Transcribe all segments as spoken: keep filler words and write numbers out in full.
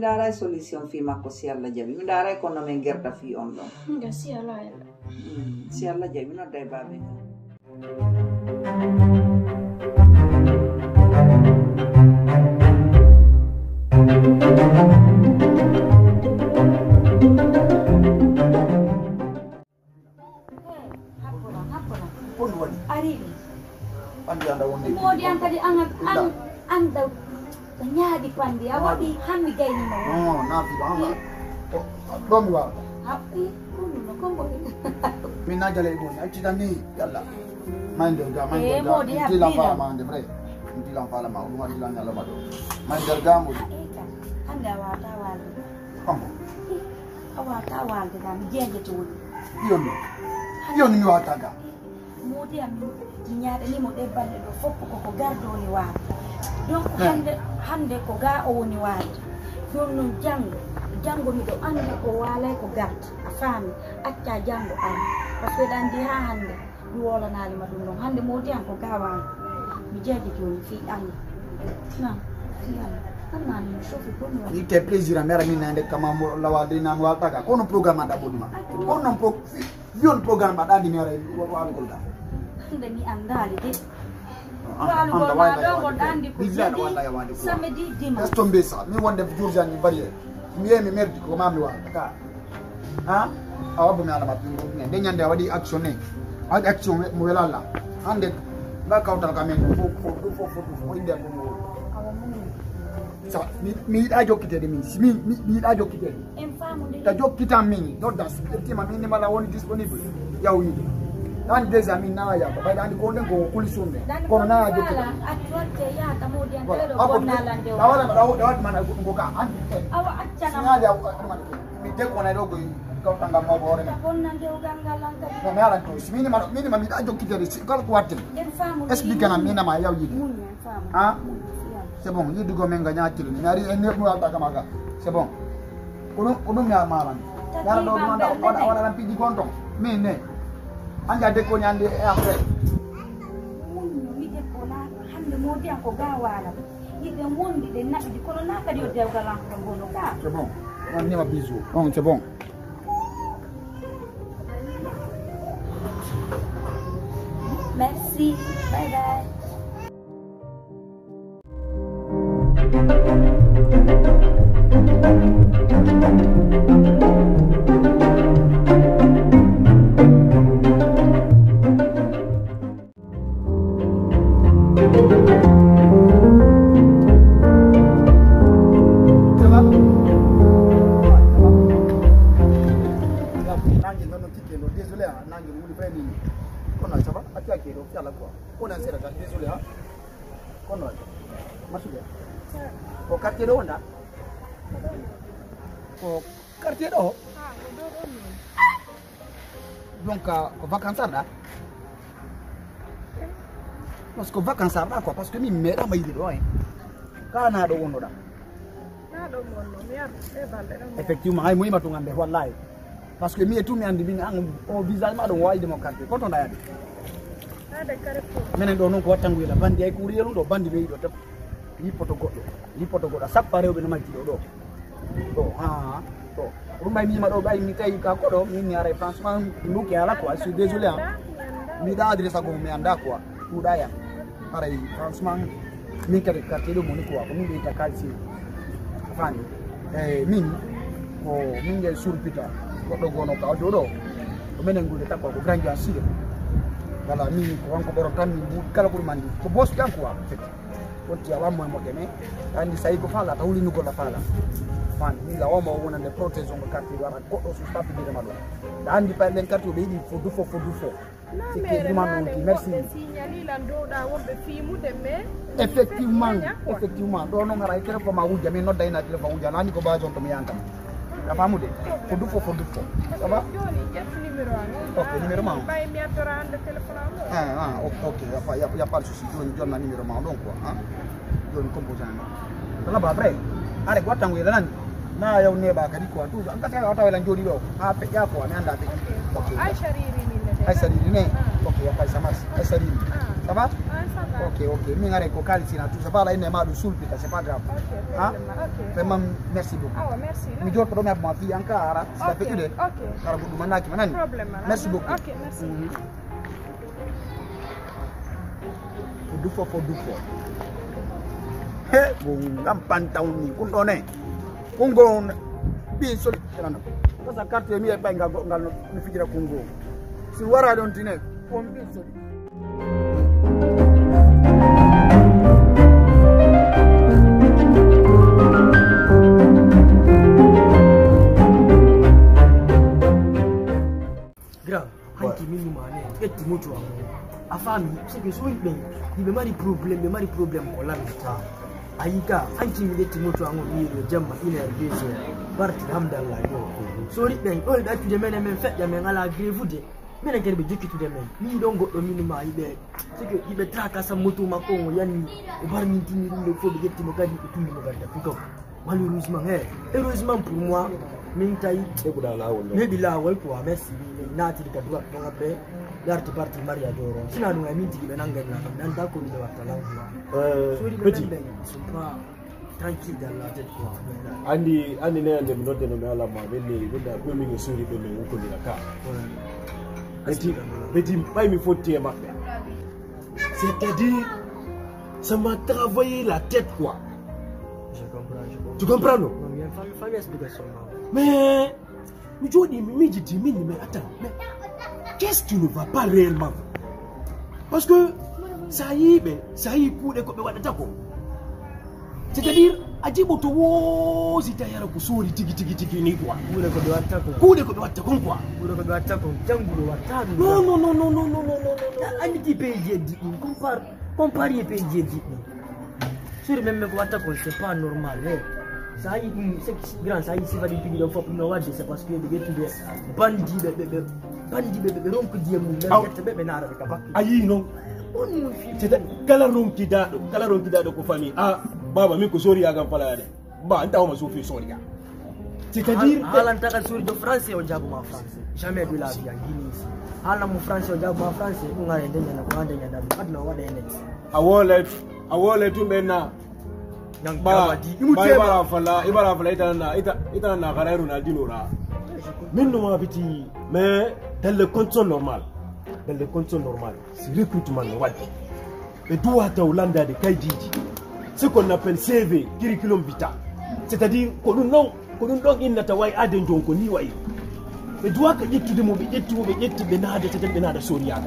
ndara solution fi makko si Allah jabi mi ndara ko no men gerta fi on don nga si Allah si Allah jabi no day babe Ari Pandi anda wonde. kemudian tadi angat ang anda nyadi pandi awadi hami gaini mau Oh, nafi bama. Oh, dom wa. api kuno kombo Min na jale go. Aci dani yalla. Mande ga mande Eh, ga. mo dia Ti la pila. fa mande bre. Ti la fa la ma. Uma di la nyala ma do. Mande ga mo. eka anda wata wal Kambo. awata wal de dam jeje tuul Iyo ni. Iyo ni wa taga. kemudian nyada ni mo de bande do foppo ko ko gardo ni wa donc hande hande ko ga o ni wa don non jango jango mi do ande ko wala ko gart a fami acca jango am parce que dan di ha hande mi wola nali ma dum non hande modi an ko gawa mi jeje joni fi an na fi an anani shofi ko mi Ni ke plaisir a mera min nande kama mo la wa de nan wa taga. Kono programme da boduma. Kono pro yon programme da di mera wa ko da. hande mi andali de Ah, walu anda go wa na da do wa go de. dandi ko Bizarre wala ya wa de. samedi dimanche Est tombé ça. Mi wonde jour ni bari. Mi yemi merdi ko mami wa ka. Ha? Awa bu mi ala matu ne. De nyande wadi action ne. Wadi action mo wela la. Hande ba ka utal ka men fo fo fo fo fo inde ko mo. awamu Sa mi mi da jokkite de min. Mi mi mi da jokkite. en famu de Ta jokkita min. Do das. Ti ma min mala woni disponible. Yawi. Dan des amis na ya ba dan ko den ko kulisumbe. dan Ko na jokkita jokkite. atwate ya tamodi an Voilà. do Apa ko tu? nalande o Awala ba dawat mana ko ka. Andi. awa acca na Sinyali aku teman mi tek wona do go kau tangga mau bore ta bonnande o gangalan kadi no me ala to mini ma mini ma mi da jokki de kal ko watte den famu explique na mina ma yaw yidi munya famu ah c'est bon yidi go men ga nyaati ni ari en nek mo alta kama ga c'est bon kono kono mi ama ran yara do do anda wala wala ran piji konto mi ne anja de ko nyande e après munyo wide ko na hande modi an ko gawala yide wondi de na di kono na kadi o dewgalan ko gono ka c'est bon on ni ma bisou bon c'est bon merci bye bye nangi nono tikelo désolé ah nangi wuli fay ni kono ça va ak ak do fi ala quoi on a sera désolé ah kono masude ko quartier do onda ko quartier do donc ko vacances da parce que vacances da quoi parce que mi me da mayidi do hein kana do wono da na do wono mi ar e balde effectivement ay moyima to ngambe wallahi parce que mi e tumi andi min an o visage ma do wayde mo carte ko to ndayade ade kare ko menen do non ko wattangu ila bandi ay kuriyelu do bandi be do tap ni poto goddo ni poto goddo sappa rewbe na majji do do do ha to rumay mi ma do bay mi tay ka ko do min ni are franchement nuki ala quoi je suis désolé hein mi da adresse go mi anda quoi tout daya pareil franchement mi ka carte do mo ni quoi ko mi be ta kalsi fani eh min ko min ngel surpita goɗɗo gono ka do do ko menen gude takko ko grand asile wala min ko wonko borom tan min kala ko mandi ko boss kan ko wa fekk wonti ya wammo mo deme andi say ko fala tawli ni ko la fala fan min la wamo wonande protection ko carte wara goɗɗo su staff de ma do da andi par len carte be di fo du fo fo du fo na c'est que demande on merci signali lan do da wonbe fimude me effectivement effectivement do no ngara kere ko ma wujja min nodda ina téléphone wujja nani ko bajon to mi yankam da famude ko du fo fo du fo ça va joni jet numéro an ok numéro ma bay mi atora ande téléphone am ah ah ok y a pas y a, y a pas de souci joni jonna numéro ma donc quoi hein joni composant ma la ba vrai are ko tangu ila nan na yow ne ba kadi quoi tout an ka ta wata wala jodi do ha pe ya ko ne anda pe ok ay shariri ni ne ay sari ne Ok, ya kai sama asari. Ça va? Ah, ça va. Ok, ok. Mi ngare ko kali sina tout. Ça va là ine ma du sul pita, c'est pas grave. Ok, Hein? ok. Vraiment merci beaucoup. Ah ouais, merci. Mi jot ko do mi ma fi ankara, c'est la Ok, pétude. ok. Ara bu manaki manani. Problème. Merci beaucoup. Ok, merci. Du fo fo du fo. He, bu ngam pantaw ni kun done. Kungo bi so kana. Sasa carte mi e bay ngal ngal no fijira kungo. Si wara don tine, ko bi so. Grand, hanki mimi mane, eti moto wangu. Afami, c'est que so ben, il me mari problème, me mari problème ko la mita. Ayika, hanki mi eti moto wangu ni le jamma ina rbese. Barti hamdallah yo. So ri ben, all that de men men fait ya men ala grève de. Men ngere be jikki to de men. Ni don goddo minima ibe. C'est que ibe traka sa moto mako yani e bar min tini dum fo be getti mo kadi ko tumbi mo gadda ko. Malheureusement, eh, heureusement pour moi, Mintaï, maybe là, well, pour merci, Nati, the Kadua, Pongape, l'art parti Maria Doro. Sinon, nous avons dit que nous avons d'accord avec la langue. So, les gens ne sont pas tranquilles dans la tête. Andi, Andi, ne ande mnote no meala ma vele vele kwemi ngesuri beme uko ni laka. Beti, beti, pas mi faut tirer ma c'est-à-dire, ça m'a travaillé la tête quoi. Je comprends, je comprends. Tu comprends non? Non, il y a une famille explication. Mais, mais je dis, mais je dis, mais attends, mais qu'est-ce qui ne va pas réellement? Parce que ça y est, ça y est, coup de quoi, c'est-à-dire, Adjiboto wo zitayara kusuri tiki tiki tiki ni quoi? Coup de quoi, attaque. Coup de quoi, attaque quoi? Coup de quoi, attaque. Django, attaque. Non, non, non, non, non, non, non, non. Aniki pays dit, compare, compare pays dit. Sur même quoi attaque, c'est pas normal. Ça y est, c'est grand, ça y est, c'est pas des pays de fois pour nous voir, c'est parce que les gens de bandits, bandits, bébé, ronque diamou, bébé, n'a avec un ayi non. C'est kala ronki da, kala ronki da ko fami. Ah, baba mi ko sori aga fala ya de. Ba anta o ma so fi sori ga. C'est-à-dire halan ta ka sori de français o jabu ma français. Jamais de la vie en Guinée. Halan mu français o jabu ma français, ko ngare ndenya na ko ndenya da. Adna wada ene. A wallet, a wallet tu mena. Ba, ba ibara fala, ibara fala ita na ita ita na gara Ronaldinho ra. Minno ma biti, mais dans les conditions normales. Dans les conditions normales, c'est recrutement normal. Et tout à Hollande de Kaidiji, ce qu'on appelle C V, curriculum vitae. C'est-à-dire qu'on nous non, qu'on nous donne une natawai adenjon qu'on y voit. Et doit que tu demandes, tu veux être benade, tu es benade soriaga.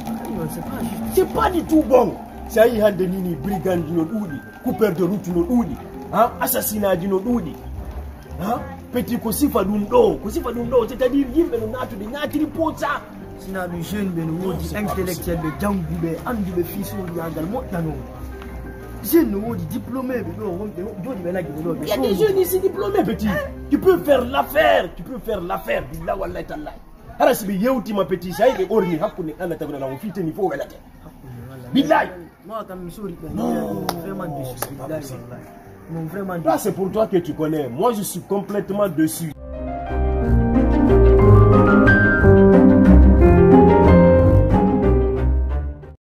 C'est pas du tout bon. C'est un de nini, brigand du Oudi, coupeur de route du Oudi, assassinat du Oudi. Petit Kosifa Dundo, Kosifa Dundo, c'est-à-dire qu'il y a un natu de pota. Sina le jeune ben wodi intellectuel be jangu be andi be fiso yangal motano jeune wodi diplômé be do wonde jodi be lagi do be il y a des jeunes ici diplômés petit tu peux faire l'affaire tu peux faire l'affaire billah wallahi taala hala sibi yewti ma petit say be orni hakuni ala tabna la fite ni fo galate billah moi comme souri ben vraiment déçu billah wallahi non vraiment c'est pour toi que tu connais moi je suis complètement dessus.